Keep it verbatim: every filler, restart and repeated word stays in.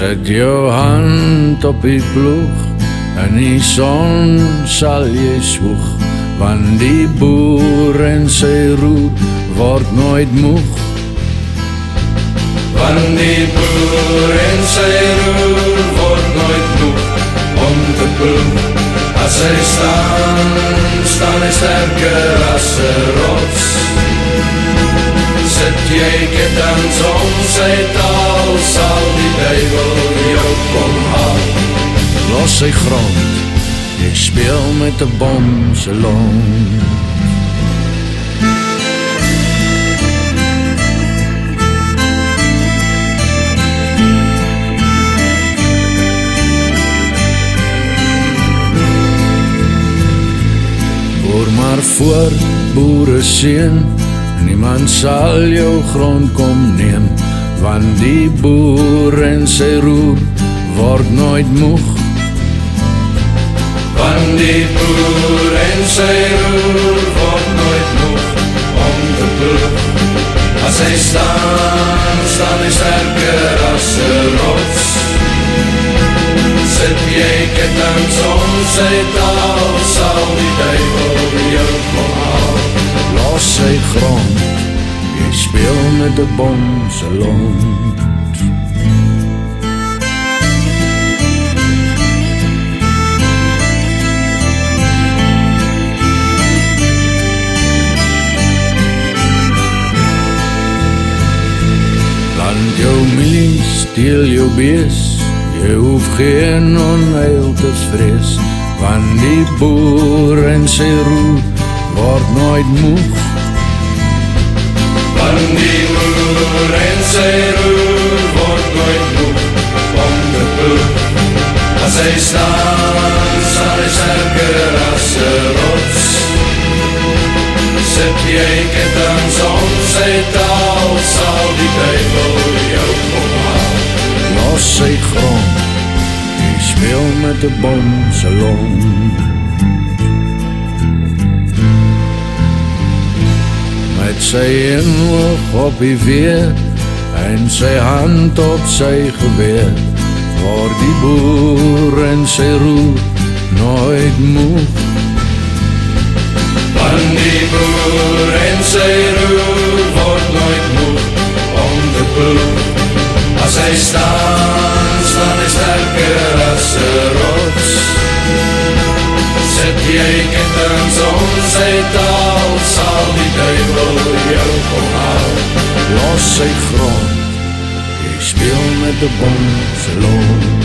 Zet jou hand op die ploeg, en die son sal jy swoeg, want die boer en sy roer word nooit moeg. Want die boer en sy roer word nooit moeg, om te ploeg. As hy staan, staan hy sterker as 'n rots. Sit jy ketens om sy taal, sal die duivel jou kom haal. Los sy grond, jy speel met 'n bom se lont. Boer maar voort, boere seun, niemand sal jou grond kom neem, want die boer en sy roer word nooit moeg. Want die boer en sy roer word nooit moeg, om te ploeg. As hy staan, staan hy sterker as 'n rots. Sit jy ketens om sy taal, sal die duivel jou kom haal. Los sy grond, jy speel met 'n bom se lont. Plant jou milie, steel jou bees, jy hoef geen onheil te vrees, want die boer en sy roer word nooit moeg. Want die boer en sy roer word nooit moeg, om te ploeg. As hy staan, staan hy sterker as 'n rots. Sit jy ketens om sy taal, sal die duivel jou kom haal. Los sy grond, jy speel met 'n bom se lont. Met sy oog op die weer, en sy hand op sy geweer, word die boer en sy roer nooit moeg. Want die boer en sy roer word nooit moeg, om te ploeg. As hy staan, staan hy sterker as 'n rots. Sit jy ketens om sy taal, sal die duivel jou kom haal. Los sy grond, jy speel met 'n bom se lont.